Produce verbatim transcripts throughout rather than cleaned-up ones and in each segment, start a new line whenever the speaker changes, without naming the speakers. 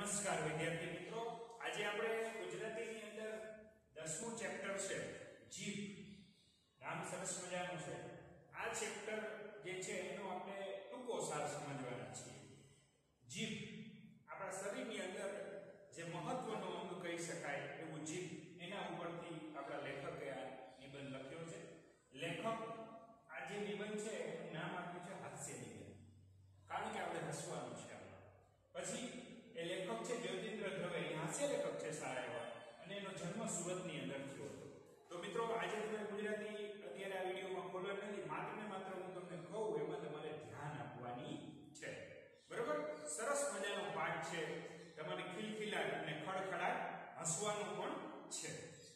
નમસ્કાર વિદ્યાર્થી મિત્રો, આજે આપણે ગુજરાતીની અંદર દસમું ચેપ્ટર છે જીભ. નામ સરસ મજાનું છે. આ ચેપ્ટર જે છે એનો આપણે ટૂંકો સાર સમજવાના છીએ. જીભ આપણા શરીરની અંદર જે મહત્વનો અંગ કહી શકાય એવું જીભ, એના ઉપરથી આપણા લેખકે આ નિબંધ લખ્યો છે. લેખક આ જે નિબંધ છે એનું નામ આપ્યું છે હાસ્ય નિબંધ, કારણ કે આપણે હસવાનું છે. પછી એ લેખક છે જ્યોતિન્દ્ર દવે, એ હાસ્ય લેખક છે સારા એવા, અને એનો જન્મ સુરતની અંદર થયો હતો. તો મિત્રો, આજે તમે ગુજરાતી અત્યારે આ વિડીયોમાં ખોલવા નથી, માત્ર ને માત્ર હું તમને કહું એમાં તમારે ધ્યાન આપવાની છે. બરોબર? સરસ મજાનો પાઠ છે, તમારે ખિલખિલાટ અને ખડખડાટ હસવાનું પણ છે.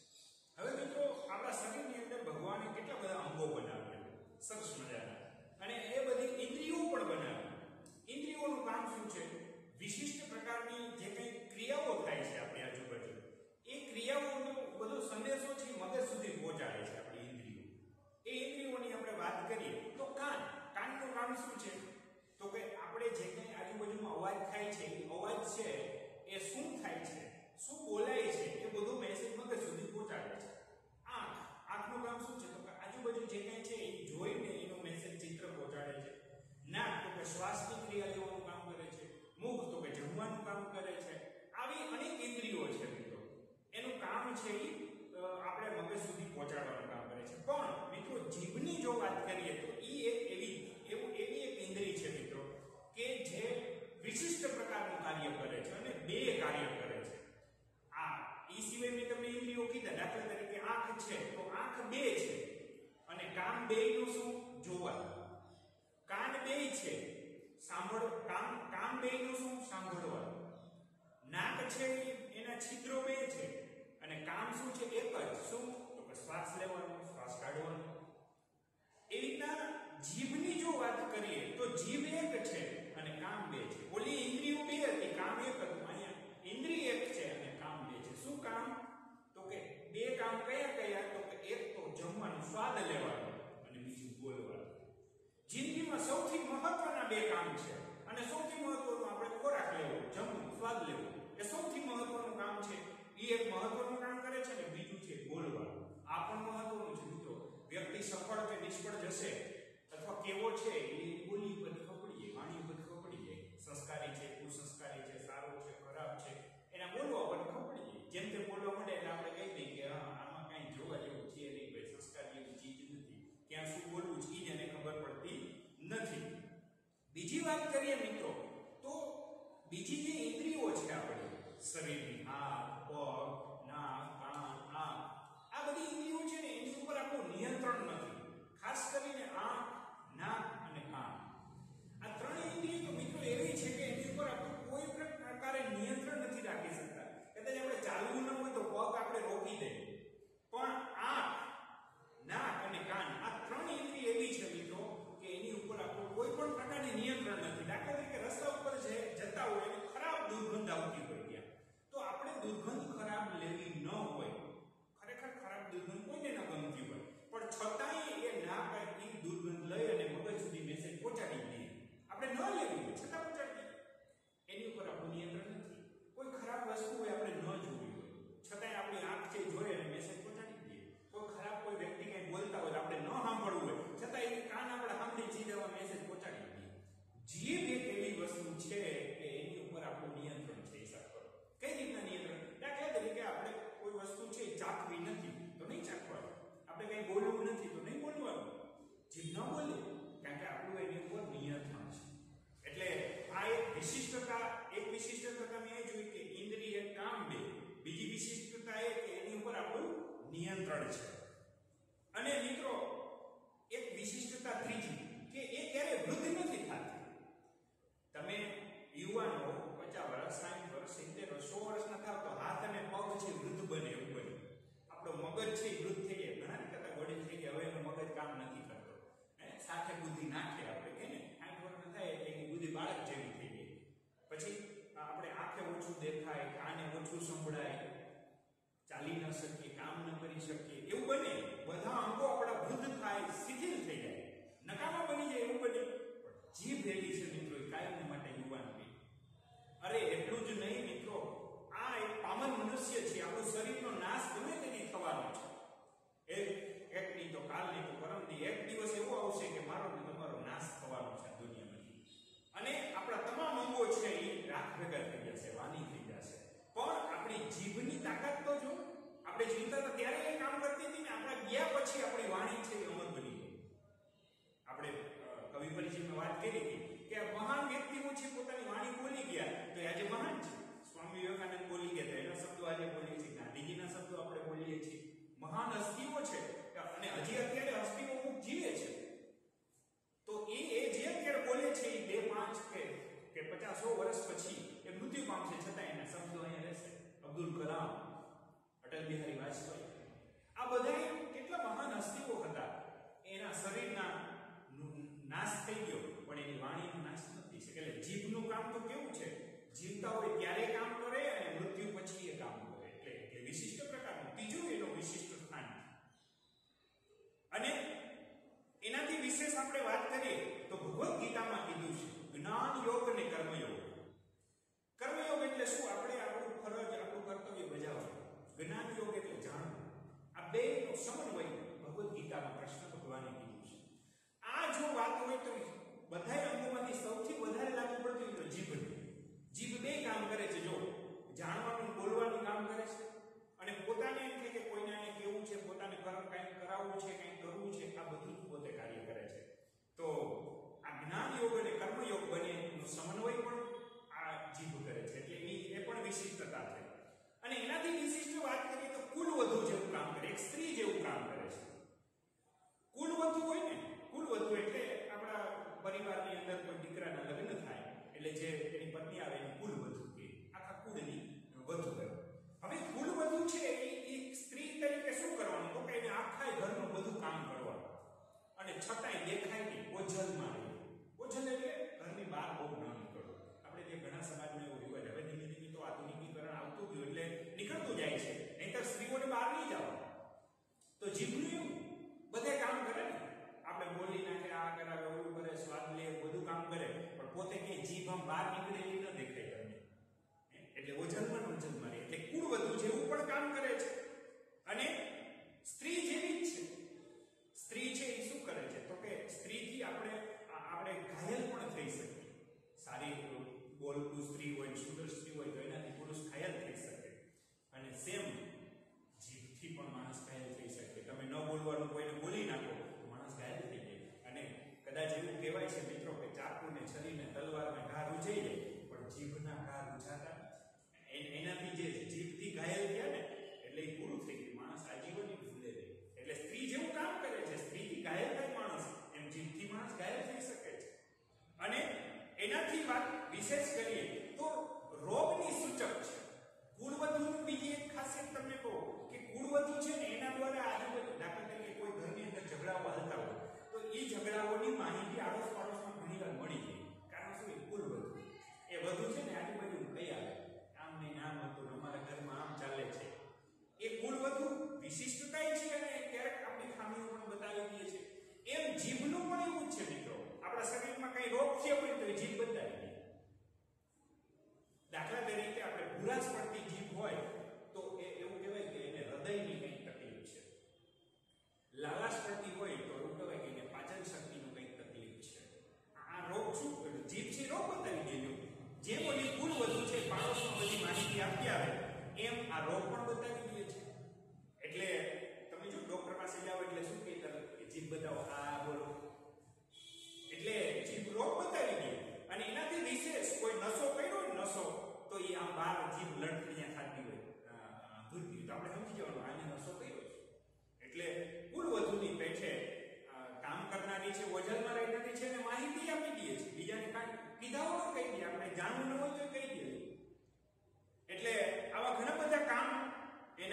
હવે મિત્રો, આપણા શરીરની અંદર ભગવાને કેટલા બધા અંગો બનાવેલા, સરસ મજાના, અને એ બધી ઇન્દ્રિયો પણ બનાવી. ઇન્દ્રિયોનું કામ શું છે? વિશિષ્ટ પ્રકારની જે કંઈ ક્રિયાઓ થાય છે આપણી આજુબાજુ, એ ક્રિયાઓનો બધો સંદેશો છે મગજ સુધી પહોંચાડે છે આપણી ઇન્દ્રિયો. એ ઇન્દ્રિયોની આપણે વાત કરીએ તો કાન. કાનનું કામ શું છે? તો કે આપણે જે કંઈ આજુબાજુમાં અવાજ થાય છે, એ અવાજ છે એ શું થાય છે, શું બોલાય છે, એ બધું મેસેજ મગજ સુધી પહોંચાડે છે. આંખ. આંખનું કામ શું છે? તો કે આજુબાજુ જે કંઈ છે એ જોઈને એનો મેસેજ ચિત્ર પહોંચાડે છે. નાક તો કે શ્વાસની ક્રિયા લેવાનું કામ કરે છે. મુખ તો કે જમવાનું કામ કરે છે. આવી અનેક ઇન્દ્રિયો છે મિત્રો, એનું કામ છે એ આપણે મગજ સુધી પહોંચાડવાનું કામ કરે છે. પણ મિત્રો, જીભની જો વાત કરીએ તો એ એક એવી એવું એવી એક ઇન્દ્રિય છે મિત્રો કે જે વિશિષ્ટ પ્રકારનું કાર્ય કરે છે અને બે કાર્ય કરે છે. આ એ સિવાય મેં તમને ઇન્દ્રિયો કીધા, દાખલા તરીકે આંખ છે તો આંખ બે છે, અને કામ બેયનું શું? જોવાનું. કાન બે છે, સાંભળ કામ કામ બેયનું શું? સાંભળવાનું. નાક છે એના છિદ્રો બે છે, અને કામ શું છે? એક જ. શું? તો કે શ્વાસ લેવાનો, શ્વાસ કાઢવાનો. એવી રીતના જીભની જો વાત કરીએ તો જીભ એક છે અને કામ બે છે. ઓલી ઇન્દ્રિયો બે હતી, કામ એક હતું. અહીંયા ઇન્દ્રિય એક છે અને કામ બે છે. શું કામ? તો કે બે કામ કયા કયા? તો કે એક તો જમવાનું, સ્વાદ લેવાનો, અને બીજું બોલવાનું. જિંદગીમાં સૌથી મહત્વના બે કામ છે, અને સૌથી મહત્વનું આપણે ખોરાક લેવો, જમવું, સ્વાદ લેવો, એ સૌથી મહત્વનું કામ છે. એ એક મહત્વનું કામ કરે છે, અને બીજું છે બોલવાનું. આ પણ મહત્વનું છે મિત્રો. વ્યક્તિ સફળ કે નિષ્ફળ જશે, અથવા કેવો છે એ બોલી પર ખપડીએ, વાણી પર ખપડીએ. સંસ્કારી છે, કુસંસ્કારી છે, સારો છે, ખરાબ છે, એના બોલવા પર ખપડીએ. જેમ કે બોલવા મળે એટલે આપણે કહી દઈએ કે હા, આમાં કાંઈ જોવા જેવું છે નહીં ભાઈ, સંસ્કારી એવી ચીજ નથી. ક્યાં શું બોલવું છે એને ખબર પડતી નથી. બીજી વાત કરીએ મિત્રો તો બીજી જે ઇન્દ્રિયો છે આપણી શરીરની, હાથ, પગ, નાક, કાન, આંખ, આ બધી ઇન્દ્રિયો છે ને, એની ઉપર આપણું નિયંત્રણ નથી. ખાસ કરીને આંખ, નાક અને કાન, આ ત્રણ ઇન્દ્રિયો તો મિત્રો એવી છે કે એની ઉપર આપણે કોઈ પ્રકારે નિયંત્રણ નથી રાખી શકતા. કદાચ આપણે ચાલવું ન હોય તો પગ આપણે રોકી દઈએ, પણ આંખ, નાક અને કાન, આ ત્રણ ઇન્દ્રિય એવી છે મિત્રો કે એની ઉપર આપણું કોઈ પણ પ્રકારની નિયંત્રણ નથી. દાખલા તરીકે રસ્તા ઉપર જે જતા હોય અને ખરાબ દુર્ગંધ આવતી હોય ત્યાં, તો આપણે દુર્ગંધ ખરાબ લેવી ન હોય. ખરેખર ખરાબ દુર્ગંધ કોઈને ન ગમતી હોય, પણ છતાંય એ ના એ દુર્ગંધ લઈ અને મગજ સુધી મેસેજ પહોંચાડી દઈએ. આપણે ન લેવી હોય છતાં પહોંચાડી દઈએ. એની ઉપર આપણું નિયંત્રણ નથી. કોઈ ખરાબ વસ્તુ હોય આપણે ન જોવી હોય, છતાંય આપણી આંખ છે જોઈ અને મેસેજ પહોંચાડી દઈએ. કોઈ ખરાબ કોઈ વ્યક્તિ કંઈ બોલતા હોય આપણે ન સાંભળવું હોય, છતાં એ કાન આપણે સાંભળી સીધા મેસેજ પહોંચાડી દઈએ. જીભ એક એવી વસ્તુ છે કે એની ઉપર આપણું નિયંત્રણ છે. હિસાબ કરો કઈ રીતના નિયંત્રણ? દાખલા તરીકે આપણે કોઈ વસ્તુ છે ચાખવી નથી તો નહીં ચાખવાનું, આપણે કંઈ બોલવું નથી તો નહીં બોલવાનું. જીભ ન બોલે, કારણ કે આપણું એની ઉપર નિયંત્રણ છે. એટલે આ એક વિશિષ્ટતા એક વિશિષ્ટતા મેં એ જોઈ કે ઇન્દ્રિય કામ બે. બીજી વિશિષ્ટતા એ કે એની ઉપર આપણું નિયંત્રણ છે. અને મિત્રો, એક વિશિષ્ટતા ત્રીજી કે એ ક્યારે વૃદ્ધ નથી થતી. તમે યુવાનો પચાસ વર્ષ, સાઠ વર્ષ, સિત્તેર વર્ષ, સો વર્ષના થાવ તો હાથ અને પગ છે વૃદ્ધ બને એવું બને. આપણો મગજ છે વૃદ્ધ થઈ જાય, ઘણા કરતા વડીલ થઈ ગયા, હવે એનો મગજ કામ નથી કરતો. હે, સાથે બુદ્ધિ નાખે આપણે કે ને, સાઠ વર્ષના થાય એટલે એની બુદ્ધિ બાળક જેવી થઈ ગઈ. પછી આપણે આંખે ઓછું દેખાય, કાને ઓછું સંભળાય, ચાલી ન શકીએ, કામ ન કરી શકીએ, એવું બને. બધા અંગો આપણા વૃદ્ધ થાય, શિથિલ થઈ જાય, નકામા બની જાય, એવું બને. જીભ એવી છે મિત્રો, કાયમ માટે યુવાન બને. અરે એટલું જ નહીં મિત્રો, મનુષ્ય છીએ, આપણું શરીરનો નાશ ગમે તેની થવાનો છે. એક એક નહીં તો કાલ નહીં તો પરમદી એક દિવસ એવો આવશે કે મારો ને તમારો નાશ થવાનો છે દુનિયામાંથી. અને આપણા તમામ અંગો છે એ રાખ ભેગા થઈ જશે, વાની થઈ જશે. પણ આપણી જીભની તાકાત તો જો, આપણે જીવતા હતા ત્યારે એ કામ કરતી હતી ને આપણા ગયા પછી આપણી વાણી છે એ અમર બની ગઈ. આપણે કવિ પરિચયમાં વાત કરી હતી કે મહાન વ્યક્તિઓ છે પોતાની વાણી બોલી ગયા તો આજે મહાન છે. સ્વામી વિવેકાનંદ બોલી ગયા તો એના શબ્દો આજે બોલીએ છીએ, ગાંધીજીના શબ્દો આપણે બોલીએ છીએ. મહાન હસ્તીઓ છે અને હજી અત્યારે હસ્તીઓ અમુક જીવે છે તો એ એ જે અત્યારે બોલે છે એ બે પાંચ કે કે પચાસો વર્ષ પછી એ મૃત્યુ પામશે છતાં એના શબ્દો અહીંયા રહેશે. અબ્દુલ કલામ, અટલ બિહારી વાજપેયી, આ બધા કેટલા મહાન હસ્તીઓ હતા. એના શરીરના નાશ થઈ ગયો પણ એની વાણીનો નાશ નથી થઈ. એટલે જીભનું કામ તો કેવું છે, જીવતા હોય ત્યારે કામ કરે અને મૃત્યુ પછી એ કામ કરે. એટલે એટલે વિશિષ્ટ પ્રકારનું ત્રીજું એનો વિશિષ્ટ સ્થાન. અને એનાથી વિશેષ આપણે વાત કરીએ તો ભગવદ્ ગીતામાં કીધું છે જ્ઞાન યોગ અને કર્મયોગ. કર્મયોગ એટલે શું? આપણે આપણું ફરજ, આપણું કર્તવ્ય બજાવવું. જ્ઞાન યોગ એટલે જાણવું. આ બેનો સમન્વય ભગવદ્ ગીતામાં કૃષ્ણ ભગવાને કીધું છે. આ જો વાત હોય તો બધા અંગોમાંથી સૌથી વધારે લાગુ પડતી હોય તો જીભ. જીભ બે કામ કરે છે. જો જાણવાનું, બોલવાનું કામ કરે છે અને પોતાને એમ કે કોઈને એને કેવું છે, પોતાને કંઈક કરાવવું છે, કંઈક કરવું છે, આ બધું જ પોતે કાર્ય કરે છે. તો આ જ્ઞાન યોગ અને કર્મયોગ બંનેનો સમન્વય પણ આ જીભ કરે છે. એટલે એ એ પણ વિશિષ્ટતા છે. અને એનાથી વિશિષ્ટ વાત કરીએ તો કુલવધુ જેવું કામ કરે, એક સ્ત્રી જેવું કામ કરે છે. કુલવધુ હોય ને, કુલવધુ એટલે આપણા પરિવારની અંદર કોઈ દીકરાના લગ્ન થાય એટલે જે એની પત્ની આવે એને કુલવધુ કહે. આખા કુળની વધુ કરે. હવે કુલવધુ છે એ સ્ત્રી તરીકે શું કરવાનું તો કે એને આખા ઘરનું બધું કામ કરવાનું અને છતાંય દેખાય નહીં, ઓઝલમાં રહે. ઓઝલ એટલે ઘરની બહાર બહુ ન નીકળવું. આપણે જે ઘણા સમાજમાં એવું રિવાજ, હવે ધીમે ધીમે તો આધુનિકીકરણ આવતું ગયું એટલે નીકળતું જાય છે. નહીંતર સ્ત્રીઓને બહાર નહીં જવાનું. તો જીભનું એવું બધે કામ કરે ને, આપણે બોલી નાખે, આ કરાવે, ઓલું કરે, સ્વાદ લે, બધું કામ કરે પણ પોતે કે જીભ આમ બહાર નીકળેલી ન દેખાય તમને. એટલે ઓઝલમાં ઓઝલમાં રહે. એટલે કુળવધુ જેવું પણ કામ કરે છે અને સ્ત્રી જેવી જ છે. સ્ત્રી છે એ શું કરે છે તો કે સ્ત્રીથી આપણે આપણે ઘાયલ પણ થઈ શકીએ. સારી બોલતું સ્ત્રી હોય, સુંદર સ્ત્રી હોય તો એનાથી પુરુષ ઘાયલ થઈ શકે. અને સેમ જીભથી પણ માણસ ઘાયલ થઈ શકે. તમે ન બોલવાનું કોઈને બોલી નાખો તો માણસ ઘાયલ થઈ જાય. અને કદાચ એવું કહેવાય છે મિત્રો કે ચાકુને, છરીને, તલવારને ઘા રૂજાઈ જાય પણ જીભના ઘા રૂજાતા નથી. એનાથી જે જીભથી ઘાયલ થયા ને એટલે એ પૂરું થઈ ગયું. માણસ આજીવન ભૂલે રહે. એટલે સ્ત્રી જેવું કામ કરે છે. સ્ત્રીથી ઘાયલ થાય માણસ એમ જીભથી માણસ ઘાયલ થઈ શકે છે. અને એનાથી વાત વિશેષ કરીએ તો રોગની સૂચક છે. કુળવધુની બીજી એક ખાસિયત તમને કહું કે કુળવધુ છે ને એના દ્વારા આજુબાજુ, દાખલા તરીકે કોઈ ઘરની અંદર ઝઘડાઓ હાલતા હોય તો એ ઝઘડાઓની માહિતી આડોશ પાડોશમાં ઘણી વાર મળી જાય. કારણ શું? એ કુળવધુ એ વધુ છે ને આજુબાજુ કઈ આવે આમ નહીં આમ હતું, અમારા ઘરમાં આમ ચાલે છે. એ કુળવધુ વિશિષ્ટતા છે અને ક્યારેક આપણી ખામીઓ પણ બતાવી દે છે. એમ જીભનું પણ એવું જ છે મિત્રો. આપણા શરીરમાં કઈ રોગ છે હોય તો એ જીભ બતાવી દે. દાખલા તરીકે આપણે ભૂરાશ પડતી જીભ હોય તો એ એવું કહેવાય કે એને હૃદયની કંઈક તકલીફ છે. લાલાશ પડતી હોય તો એવું કહેવાય કે એને પાચન શક્તિનું કંઈક તકલીફ છે. આ રોગ શું? જીભ છે રોગ બતાવી દેજો. જેમ ઓલી કુળવધુ છે પાડોશમાં બધી માહિતી આપી આવે એમ આ રોગ પણ બતાવી દે છે. એટલે તમે જો ડોક્ટર પાસે જાઓ એટલે શું કહેતા કે જીભ બતાવો, આ બોલો, એટલે જીભ રોગ બતાવી દે. અને એનાથી વિશેષ કોઈ નશો કર્યો હોય નશો તો એ આમ બહાર જીભ લડફડિયા ખાતી હોય ધૂળતી તો આપણે સમજી જવાનું આને નશો કર્યો છે. એટલે કુળવધુની પેઠે કામ કરનારી છે, ઓઝલમાં રહેનારી છે અને માહિતી આપી દે છે. બીજાને કાંઈ કીધા વગર કહી દે. આપણે જાણવું ન હોય તો કહી દે. એટલે આવા ઘણા બધા કામ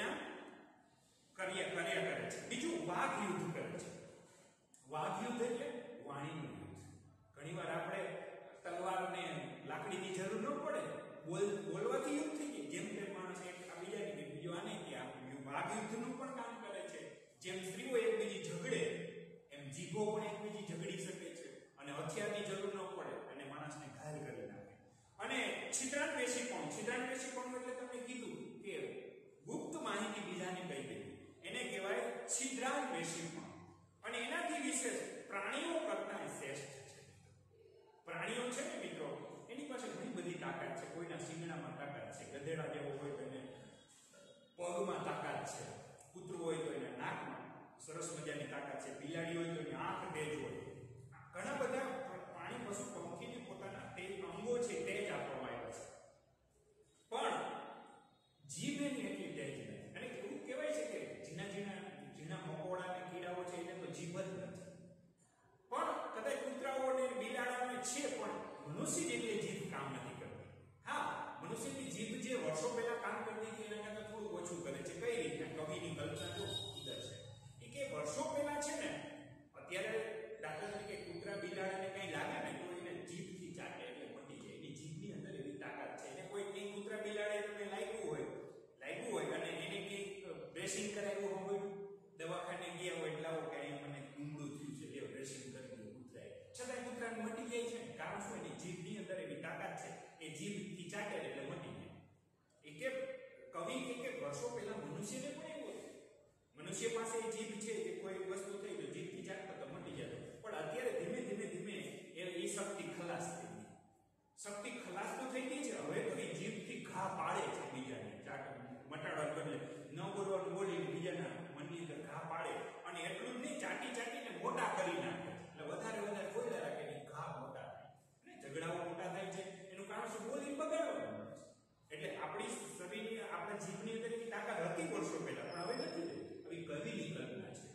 કહેવાય છિદ્રાંગવેશીપણું. અને એનાથી વિશેષ પ્રાણીઓ કરતા શ્રેષ્ઠ છે. પ્રાણીઓ છે ને મિત્રો, એની પાસે ઘણી બધી તાકાત છે. કોઈના શિંગડામાં તાકાત છે, ગધેડા જેવો હોય તો એને પગમાં તાકાત છે, કૂતરું હોય તો એના નાકમાં સરસ મજાની તાકાત છે, બિલાડી હોય તો એની આંખ તેજ હોય. ઘણા બધા પ્રાણી પશુ પંખીને પોતાના તે અંગો છે તે જ આપવામાં આવ્યા છે, પણ જીભ એની એટલી તેજ નથી. અને એવું કહેવાય છે કે ઝીણા ઝીણા ઝીણા મકોડા અને કીડાઓ છે એને તો જીભ જ નથી, પણ કદાચ કૂતરાઓ અને બિલાડાઓને છે, પણ મનુષ્ય જેટલી જીભ કામ નથી કરતી. હા, મનુષ્યની જીભ જે વર્ષો પહેલા કામ કરતી હતી એના કરતાં થોડું ઓછું કરે છે. કઈ રીતના? કવિની કલ્પના જો સુંદર છે એ કે વર્ષો પહેલા છે ને, અત્યારે દાખલા તરીકે કૂતરા બિલાડાને કઈ લાગે ને તો એને જીભથી ચાટે એટલે મટી જાય. એની જીભની અંદર એવી તાકાત છે. એને કોઈ કઈ કૂતરા બિલાડે તમને લાગ્યું હોય લાગ્યું હોય અને એને કઈ બ્રેસિંગ કરાવ્યું હોય, દવાખાને ગયા હોય એટલે આવો કે અહીંયા મને કુંબળું થયું છે, એ બ્રેસિંગ કરી દો કૂતરાએ, છતાં કૂતરાને મટી જાય છે. કારણ શું? એની જીભની અંદર એવી તાકાત છે. એ જીભથી ચાટે એટલે મટી જાય. એ કે કવિ કે કે વર્ષો પહેલા મનુષ્યને પણ એવું હતું. મનુષ્ય પાસે એ જીભ છે કે કોઈ વસ્તુ થઈ તો જીભથી ચાટતો તો મટી જતો, પણ અત્યારે ધીમે ધીમે ધીમે એ એ શક્તિ ખલાસ થઈ ગઈ. શક્તિ ખલાસ તો થઈ ગઈ છે. હવે તો એ જીભથી ઘા પાડે છે બીજાને, ચાટ મટાડવા બદલે ન બોલવાનું બોલીને બીજાના મનની અંદર ઘા પાડે. અને એટલું જ નહીં, ચાટી ચાટીને મોટા કરી નાખે. એટલે વધારે વધારે બોલ્યા રાખે ને ઘા મોટા થાય અને ઝઘડાઓ મોટા થાય છે. એનું કારણ શું? બોલીને બગાડવાનું. એટલે આપણી શરીરની આપણા જીભની અંદર એની તાકાત હતી વર્ષો પહેલા, પણ હવે નથી રહી. હવે કવિની કલ્પના છે.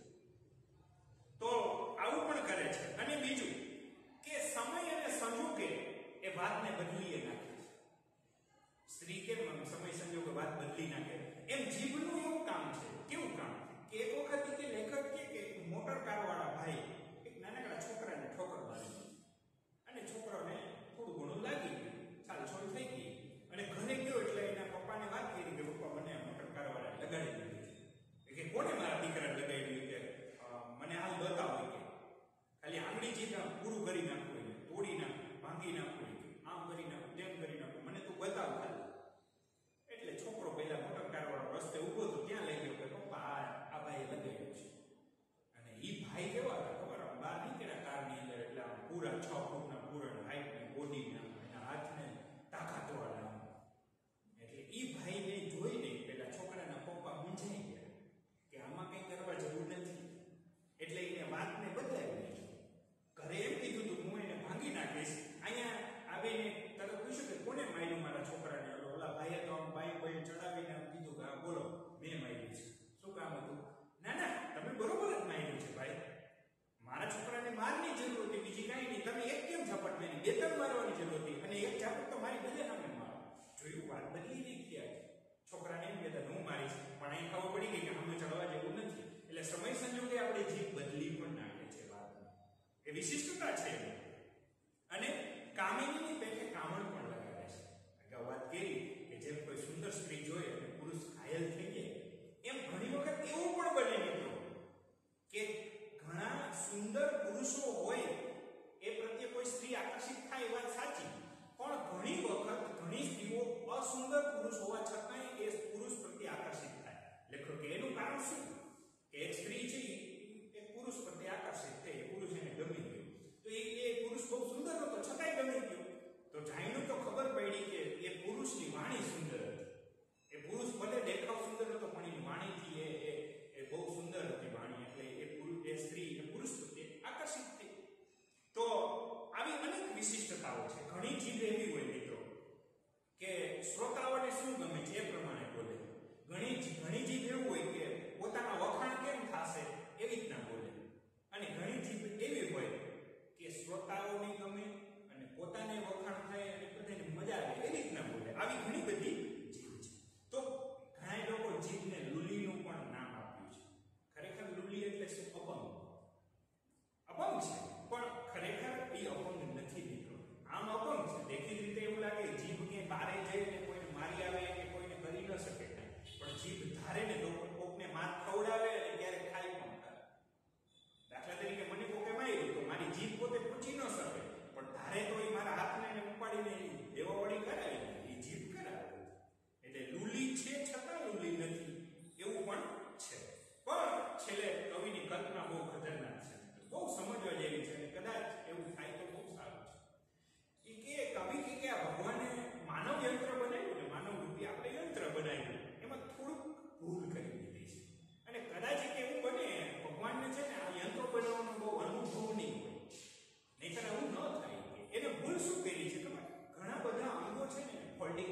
તો આવું પણ કરે છે. અને બીજું કે સમય અને સંજોગે એ વાતને બદલીએ નાખે છે. સ્ત્રી કેમ સમય સંજોગે વાત બદલી નાખે, એમ જીભનું એવું કામ છે. કેવું કામ? કે એક વખત કે લેખક કે કે મોટર કાર વાળા ભાઈ એક નાનકડા છોકરાને ઠોકર મારી અને છોકરાને થોડું ઘણું લાગી ગયું, છાલછોલ થઈ ગઈ. અને ઘરે ગયો એટલે એના પપ્પાને વાત કરી કે પપ્પા મને મોટર કાર વાળા લગાડી દીધી છે. કે કોને મારા દીકરાને લગાડી? કે મને હાલ બતાવો કે ખાલી આંગળી ચીજ પૂરું કરી નાખવું, એને તોડી નાખવું, ભાંગી નાખવું, આમ કરી નાખવું, તેમ કરી નાખવું, મને તું બતાવ ખાલી. એટલે છોકરો પહેલા મોટર કાર વાળો રસ્તે ઉભો તો ત્યાં લઈ ગયો કે પપ્પા આ આ ભાઈએ લગાડ્યું છે. અને ઈ ભાઈ કેવા હતા ખબર? આમ બહાર નીકળ્યા કારની અંદર એટલે આમ પૂરા છ ફૂટના પૂરા હાઈટ ને બોડી ના એના હાથને તાકાત વાળા. એટલે ઈ ભાઈને જોઈને પેલા છોકરાના પપ્પા મૂંઝાઈ ગયા કે આમાં કઈ કરવા જરૂર નથી. એટલે એને વાતને બદલાવી દીધી. ઘરે એમ કીધું તું હું એને ભાંગી નાખીશ. અહીંયા આવીને તરત પૂછ્યું કે કોને માર્યું મારા છોકરાને? ઓલા ભાઈએ તો આમ બાઈ બાઈ ચડાવીને કીધું કે હા બોલો મેં માર્યું છે. શું કામ હતું? ના ના તમે બરોબર જ માર્યું છે ભાઈ. મારા છોકરાને મારની જરૂર હતી, બીજી કાંઈ નહીં. તમે એક કેમ ઝાપટ મારી? બે ત્રણ મારવાની જરૂર હતી અને એક ઝાપટ તો મારી બધે સામે મારો. જોયું? વાત બદલી નહીં ગયા. છોકરાને એમ કહેતા હું મારીશ, પણ અહીં ખબર પડી ગઈ કે સામે ચડવા જેવું નથી. એટલે સમય સંજોગે આપણે જીભ બદલી પણ નાખે છે વાતમાં. એ વિશિષ્ટતા છે. અને કામિનીની પેટે કામણ પણ લગાવે છે. અગાઉ વાત કરી કે જેમ કોઈ સુંદર સ્ત્રી જોઈએ અને પુરુષ ઘાયલ થઈ જાય, એમ ઘણી વખત એવું પણ બને મિત્રો કે ઘણા સુંદર પુરુષો હોય એ પ્રત્યે કોઈ સ્ત્રી આકર્ષિત થાય એ વાત સાચી, પણ ઘણી વખત ઘણી સ્ત્રીઓ અસુંદર પુરુષ હોવા છતાં એ પુરુષ પ્રત્યે આકર્ષિત થાય. લેખો કે એનું કારણ શું? કે એક સ્ત્રી છે એ પુરુષ પ્રત્યે આકર્ષિત થઈ, પુરુષ એને ગમી ગયો, તો એ એ પુરુષ બહુ સુંદર હતો છતાંય ગમી ગયો. તો જાણ્યું તો ખબર પડી કે એ પુરુષની વાણી સુંદર હતી. એ પુરુષ ભલે દેખાવ સુંદર હતો પણ એની વાણીથી એ એ બહુ સુંદર હતી વાણી. એટલે એ પુરુષ એ સ્ત્રી એ પુરુષ પ્રત્યે આકર્ષિત થઈ. તો આવી અનેક વિશિષ્ટતાઓ છે. ઘણી જીભ એવી હોય મિત્રો કે શ્રોતાઓને શું ગમે છે એ પ્રમાણે બોલે. ઘણી ઘણી જીભ એવું હોય કે પોતાના વખાણ કેમ થશે એવી રીતના બોલે. અને ઘણી જીભ એવી હોય કે શ્રોતાઓને ગમે અને પોતાને વખાણ થાય અને બધાને મજા આવે એવી રીતના બોલે. આવી ઘણી બધી જીભ છે. તો ઘણા લોકો જીભને લુલીનું પણ નામ આપ્યું છે. ખરેખર લુલી એટલે શું? અપંગ. અપંગ છે પણ ખરેખર એ અપંગ નથી મિત્રો. આમ અપંગ છે. દેખીતી રીતે એવું લાગે જીભ કે બારે જઈને કોઈને મારી આવે કે કોઈને કરી ન શકે, પણ જીભ ધારે ને તો કોકને માર ખવડાવે અને ક્યારેક ખાઈ પણ કરે. દાખલા તરીકે મને કોકે માર્યું તો મારી જીભ પોતે પૂછી ન શકે, પણ ધારે તો એ મારા હાથને ઉપાડીને દેવા વળી કરાવી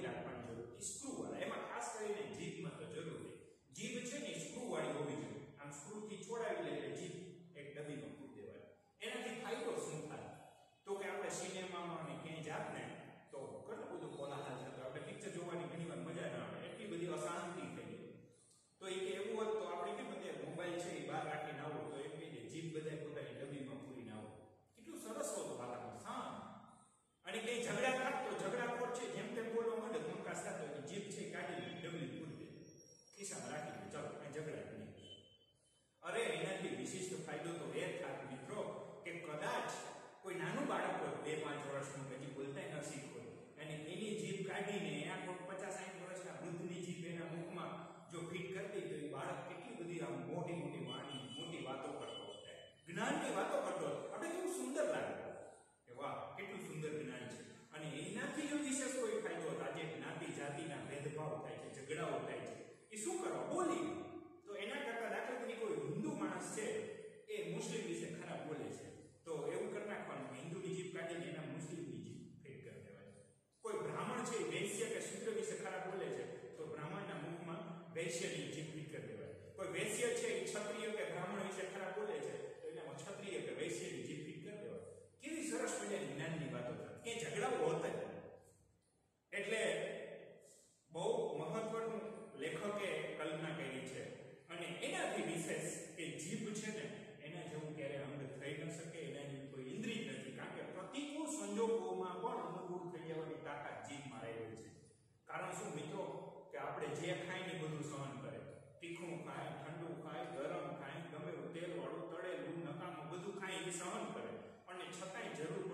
રાખવાની જરૂર હતી, સ્ક્રૂ વાળા. એમાં ખાસ કરીને જીભમાં તો જરૂર છે. જીભ છે ને સ્ક્રૂ વાળી હોવી જોઈએ. આમ સ્ક્રૂ થી છોડાવી લે એટલે જીભ એક ડબ્બીમાં પૂરી દેવાય. એનાથી ફાયદો શું થાય? તો કે આપણે સિનેમામાં ને ક્યાંય જાત ને તો કેટલું બધું કોલાહલ છે, તો આપણે પિક્ચર જોવાની ઘણી વાર મજા ના આવે, એટલી બધી અશાંતિ થઈ ગઈ. તો એ કે એવું હોત તો આપણે કેમ બધે મોબાઈલ છે એ બહાર રાખીને આવો, તો એમ કહી દે જીભ બધાય પોતાની ડબ્બીમાં પૂરીને આવો. કેટલું સરસ હોતું વાતાવરણ, શાંત. અને કઈ ઝઘડા થાત તો ઝઘડાખોર છે જેમ તેમ બોલવા માંડે, ધમકાસ થતો હોય, જીભ છે કાઢી ડબલી પૂરી દે, ખિસ્સામાં રાખી દે, ચાલો કઈ ઝઘડા નહીં. અરે એનાથી વિશિષ્ટ ફાયદો તો એ થાત મિત્રો કે કદાચ કોઈ નાનું બાળક હોય, બે પાંચ વર્ષનું, હજી બોલતા ન શીખો, અને એની જીભ કાઢીને આ કોઈ પચાસ સાઠ વર્ષના વૃદ્ધની જીભ એના મુખમાં જો ફિટ કરી દે તો એ બાળક કેટલી બધી આમ મોટી મોટી વાણી, મોટી વાતો કરતો હોય, જ્ઞાનની વાતો કરતો હોય. આપણે કેવું સુંદર લાગે કે વાહ કેટલું સુંદર જ્ઞાન છે. અને એનાથી જો વિશેષ કોઈ ફાયદો આજે જ્ઞાતિ જાતિના ભેદભાવ થાય છે, ઝઘડાઓ થાય છે, એ શું કરવા? બોલી. તો એના કરતા દાખલા તરીકે કોઈ હિન્દુ માણસ છે એ મુસ્લિમ વિશે ખરાબ બોલે છે, તો એવું કરી નાખવાનું કે હિન્દુની જીભ કાઢીને એના મુસ્લિમની જીભ ફિટ કરી દેવાય. કોઈ બ્રાહ્મણ છે વૈશ્ય કે શૂદ્ર વિશે ખરાબ બોલે છે, તો બ્રાહ્મણના મુખમાં વૈશ્યની જીભ ફિટ કરી દેવાય. કોઈ વૈશ્ય છે એ ક્ષત્રિય કે બ્રાહ્મણ વિશે ખરાબ બોલે છે, તો એનામાં ક્ષત્રિય કે વૈશ્યની જીભ ફિટ કરી દેવાય. કેવી સરસ મજાની જ્ઞાનની વાતો થાય, એ ઝઘડાઓ હતા. એટલે બહુ મહત્વનું લેખકે કલ્પના કરી છે. અને એનાથી વિશેષ કે જીભ છે ને એના જેવું ક્યારે અંગ થઈ ન શકે, એના જેવી કોઈ ઇન્દ્રિય નથી. કારણ કે પ્રતિકૂળ સંજોગોમાં પણ અનુકૂળ થઈ જવાની તાકાત જીભમાં રહેલી છે. કારણ શું મિત્રો કે આપણે જે ખાય ને બધું સહન કરે, તીખું ખાય, ઠંડુ ખાય, ગરમ ખાય, ગમે તેલ વાળું, તળેલું, નકામું બધું ખાય એ સહન કરે, અને છતાંય જરૂર